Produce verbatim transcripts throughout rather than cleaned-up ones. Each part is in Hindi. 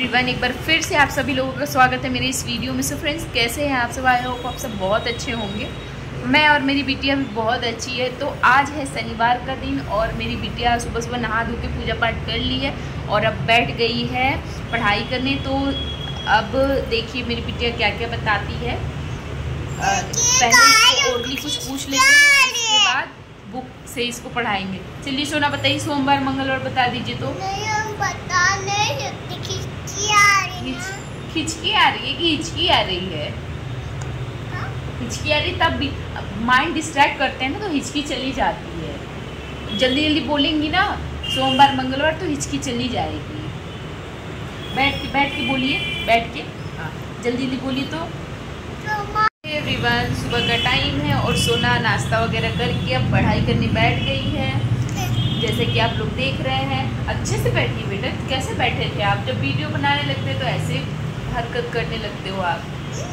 एवरीवन, एक बार फिर से आप सभी लोगों का स्वागत है मेरे इस वीडियो में। सो फ्रेंड्स, कैसे हैं आप सब? आई होप आप सब बहुत अच्छे होंगे। मैं और मेरी बिटिया भी बहुत अच्छी है। तो आज है शनिवार का दिन और मेरी बिटिया सुबह सुबह नहा धो के पूजा पाठ कर ली है और अब बैठ गई है पढ़ाई करने। तो अब देखिए मेरी बिटिया क्या क्या बताती है। पहले ओरली कुछ पूछ लेते हैं, उसके बाद बुक से इसको पढ़ाएंगे। चलिए सोना बताइए, सोमवार मंगलवार बता दीजिए। तो नहीं, हम बता नहीं सकते। खिचकी आ रही है। खिचकी आ रही है कि हिचकी आ रही है? हिचकी आ रही, तब भी माइंड डिस्ट्रैक्ट करते हैं ना, तो हिचकी चली जाती है। जल्दी जल्दी बोलेंगी ना सोमवार मंगलवार तो हिचकी चली जाएगी। बैठ के बैठ के बोलिए, बैठ के हाँ जल्दी जल्दी बोलिए। तो एवरीवन, सुबह का टाइम है और सोना नाश्ता वगैरह करके अब पढ़ाई करने बैठ गई है। जैसे कि आप लोग देख रहे हैं, अच्छे से बैठिए बेटा। कैसे बैठे थे आप? जब वीडियो बनाने लगते तो ऐसे हरकत करने लगते हो आप।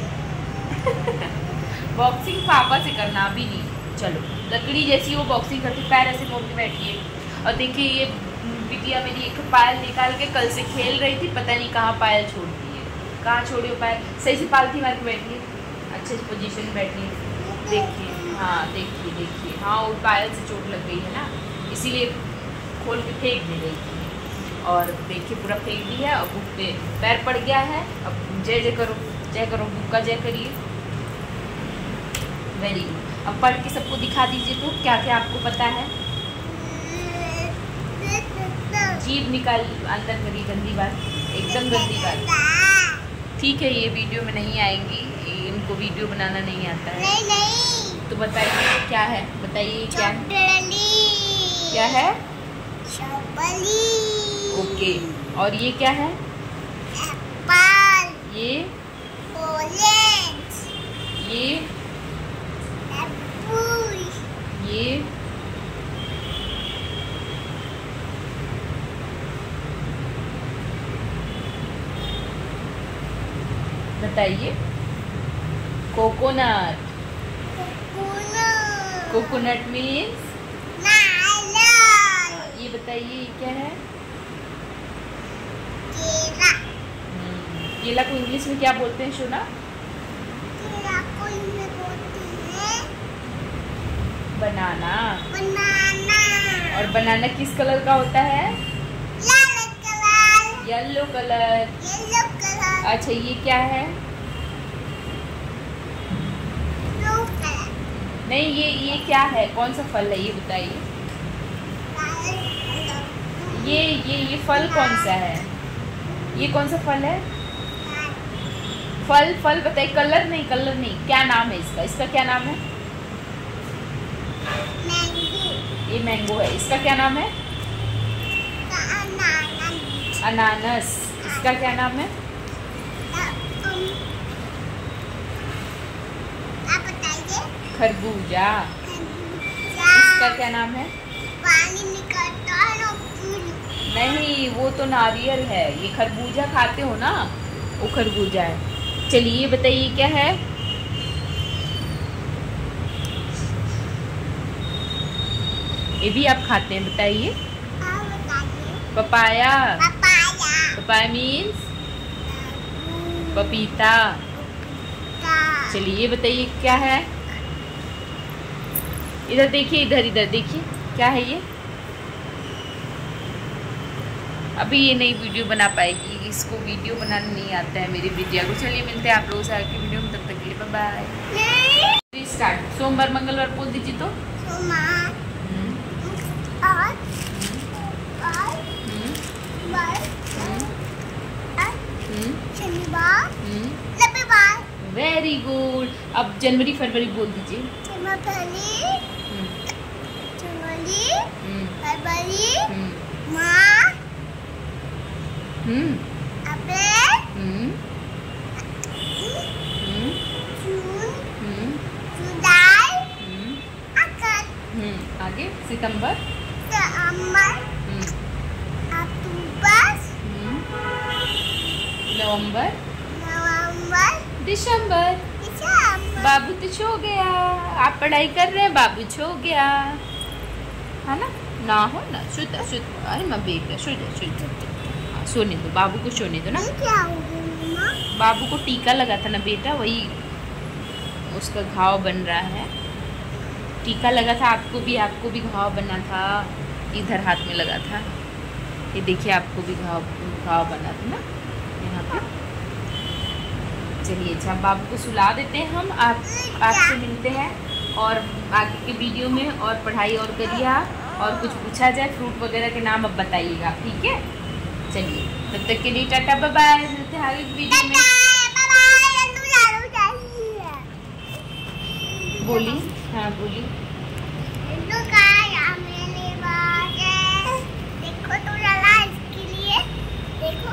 बॉक्सिंग पापा से करना, अभी नहीं। चलो, लकड़ी जैसी वो बॉक्सिंग करती, पैर ऐसे मोड़ के बैठिए। और देखिए ये बिटिया मेरी एक पायल निकाल के कल से खेल रही थी, पता नहीं कहाँ पायल छोड़ दी है। कहाँ छोड़ी हो पायल? सही से पालथी मार के बैठिए, अच्छे से पोजीशन में बैठिए। देखिए, हाँ देखिए देखिए, हाँ वो पायल से चोट लग गई है ना, इसीलिए खोल के फेंक दे रही थी। और देखिए पूरा फेंक दिया, अब बुक पे पैर पड़ गया है। अब जय जय करो, जय करो, बुक का जय करिए। Very good. अब पढ़ के सबको दिखा दीजिए तो क्या क्या आपको पता है। जीभ निकाल अंदर करिए, गंदी बात, एकदम गंदी बात। ठीक है, ये वीडियो में नहीं आएंगी, इनको वीडियो बनाना नहीं आता है। नहीं नहीं। तो बताइए क्या है, बताइए क्या क्या है? चॉकलेट। ओके, और ये क्या है? एप्पल। ये ऑरेंज। ये एप्पल। ये बताइए। कोकोनट। कोकोनट। कोकोनट मीन्स नारियल। ये बताइए ये क्या है? केला। हम्म, केला को इंग्लिश में क्या बोलते हैं सोना? केला को इंग्लिश में बोलते हैं बनाना। बनाना। और बनाना किस कलर का होता है? लाल colour. Yellow colour. Yellow colour. अच्छा, ये क्या है? Blue colour. नहीं, ये ये क्या है? कौन सा फल है ये बताइए। ये ये ये फल कौन सा है? ये कौन सा फल है? फल फल बताइए। कलर नहीं, कलर नहीं, क्या नाम है इसका? इसका क्या नाम है? मैंगो। ये मैंगो है। इसका क्या नाम है? अनानास। अनानस। इसका क्या नाम है? आप बताइए। खरबूजा। इसका क्या नाम है? पानी निकलता है ना फूल। नहीं, वो तो नारियल है। ये खरबूजा खाते हो ना, वो खरबूजा है। चलिए बताइए क्या है? ये भी आप खाते हैं, बताइए। आप बताइए। पपाया। पपाया। पपाया मीन्स पपीता। चलिए बताइए क्या है? इधर देखिए, इधर इधर देखिए, क्या है ये? अभी ये नई वीडियो बना पाएगी, इसको वीडियो बनाना नहीं आता है मेरी बिटिया को। चलिए मिलते हैं आप लोगों से आगे की वीडियो में, तब तक के लिए बाय बाय। स्टार्ट। सोमवार मंगलवार बोल दीजिए तो। सोमवार। हम्म, और और हम्म, बार हम्म, शनिवार। हम्म। रविवार। Very good. अब जनवरी फरवरी बोल दीजिए। जनवरी। हम्म, जनवरी। हम्म, फरवरी। हम्म, मार्च। हम्म, अप्रैल। हम्म, हम्म, जून। हम्म, जुलाई। हम्म, अगस्त। हम्म। आगे सितंबर। सितंबर। हम्म, अक्टूबर। हम्म, नवंबर। नवंबर। दिसंबर। दिसंबर। बाबू तो सो गया। आप पढ़ाई कर रहे हैं, बाबू सो गया है ना? ना हो ना, शुद्ध शुद्ध। अरे मैं बेटा, शुद्ध शुद्ध सोने दो, बाबू को सोने दो ना। क्या हो गया मम्मा? बाबू को टीका लगा था ना बेटा, वही उसका घाव बन रहा है। टीका लगा था, आपको भी आपको भी घाव बना था, इधर हाथ में लगा था। ये देखिए आपको भी घाव घाव बना था ना यहाँ पे। चलिए अच्छा, बाबू को सुला देते हैं हम। आप आपसे मिलते हैं और आगे के वीडियो में। और पढ़ाई और करिए आप, और कुछ पूछा जाए फ्रूट वगैरह के नाम अब बताइएगा, ठीक है? चलिए तब तक के लिए टाटा बाय बाय, मिलते हैं आगे वीडियो में। बोली हाँ बोली। देखो तो जरा इसके लिए, देखो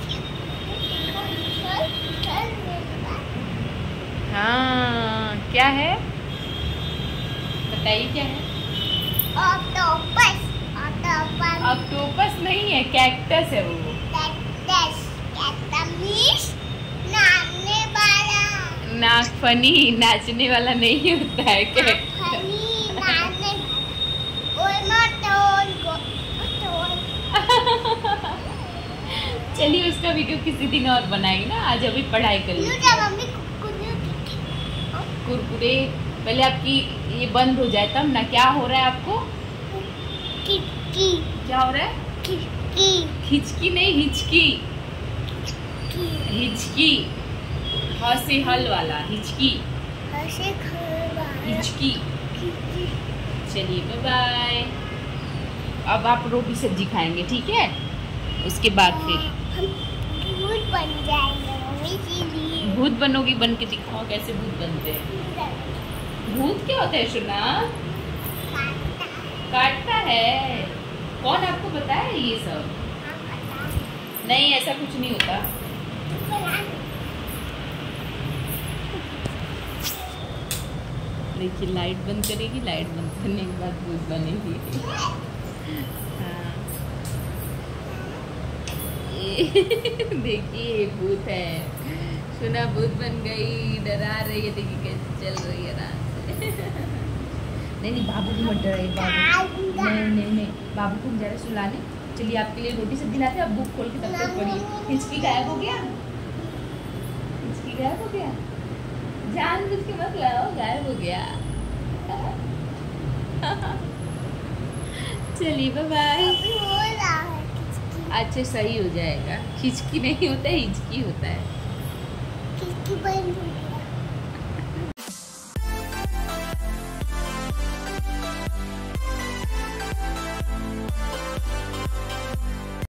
हाँ क्या है बताइए, क्या है? ऑक्टोपस। ऑक्टोपस ऑक्टोपस नहीं है, कैक्टस है वो। कैक्टस। कैक्टस नाचने वाला। नाक फनी, नाचने वाला नहीं होता है कैक्टस। फनी नाचने। ओए मटोल को मटोल। चलिए उसका वीडियो किसी दिन और बनाएंगे ना, आज अभी पढ़ाई कर लो लीजिए। जब मम्मी कुरकुरे कुरकुरे पहले आपकी ये बंद हो जाए तब ना। क्या हो रहा है आपको? किटकी। क्या हो रहा है? किटकी। हिचकी नहीं, हिचकी। हिचकी ह से हल वाला, हिचकी। ऐसे खा हिचकी। चलिए बाय बाय। अब आप रोटी सब्जी खाएंगे, ठीक है? उसके बाद फिर हम भूत बन जाएंगे मम्मी के लिए। भूत बनोगी, बन के दिखाओ कैसे भूत बनते हैं। भूत क्या होता है सुना? काटता है। कौन आपको बताया ये सब? नहीं ऐसा कुछ नहीं होता। देखिए लाइट बंद करेगी, लाइट बंद करने के बाद भूत बनेगी। हाँ देखिए ये भूत है, सुना भूत बन गई, डरा रही है। देखिए कैसे चल रही है रात से। नहीं नहीं बाबू को मत डराइए, बाबू नहीं नहीं नहीं बाबू को जरा सुलाने। चलिए आपके लिए रोटी सब्जी लाते हैं, अब बुक खोल के तब तक पढ़िए। हिचकी गायब हो गया, हिचकी गायब हो गया, जान बुझ के मत लाओ, गायब हो गया। चलिए बाय बाय। अच्छा सही हो जाएगा। हिचकी नहीं होता है, हिचकी होता है। किसकी बन